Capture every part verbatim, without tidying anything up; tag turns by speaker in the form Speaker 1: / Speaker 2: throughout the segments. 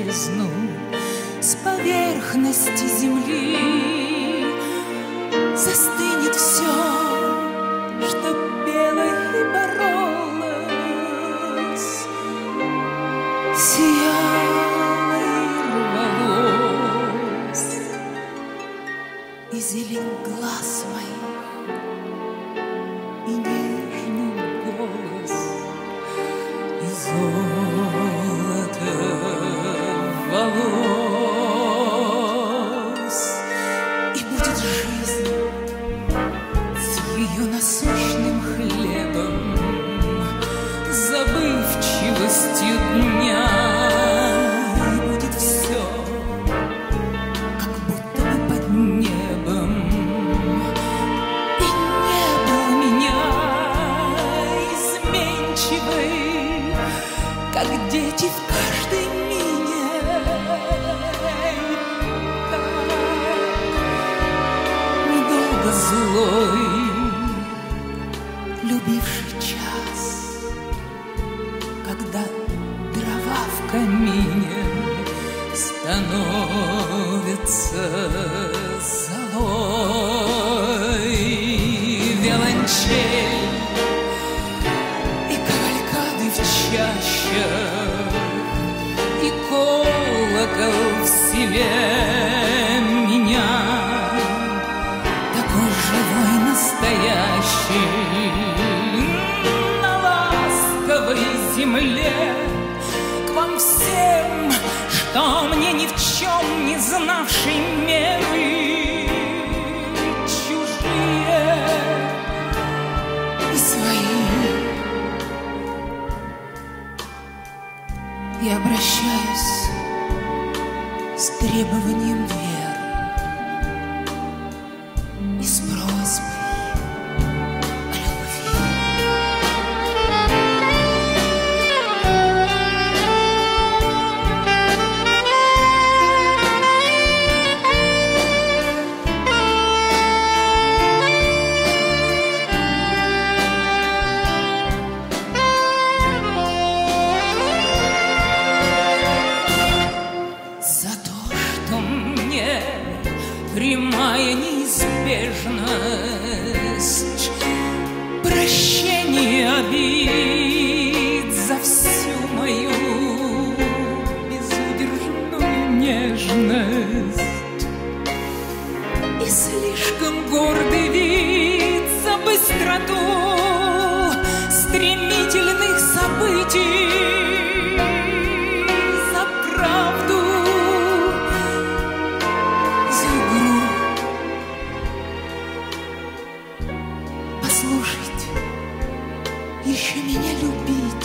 Speaker 1: бездну, с поверхности земли застынет все, что пело и боролось, сияло и рвалось, и зелень глаз моих, и нежный голос, и золото волос, и будет жизнь с ее насущным хлебом, забывчивостью дня, и будет все, как будто бы под небом. И небо у меня изменчивый, как дети в каждой мине, так недолго злой, любивший час, когда дрова в камине становятся золой. Виолончель и кавалькады в чащах, и колокол в селе меня, такой живой, настоящий, на ласковой земле, к вам всем, что мне ни в чем не знавшей меры, чужие и свои. Я обращаюсь с требованием веры и с просьбой о любви. Прямая неизбежность, прощение обид за всю мою безудержную нежность и слишком гордый вид за быстроту стремительных событий, за правду, послушайте, еще меня любить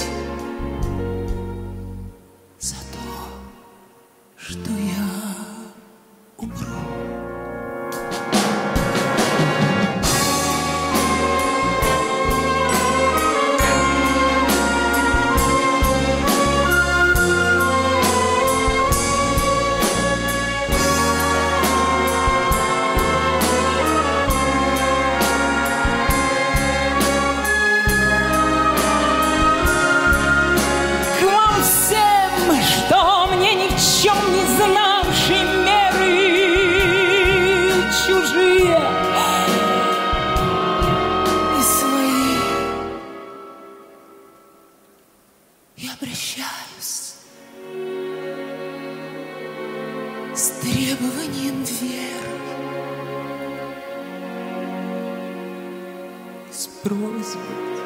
Speaker 1: за то, что я умру. Я обращаюсь с требованием веры, с просьбой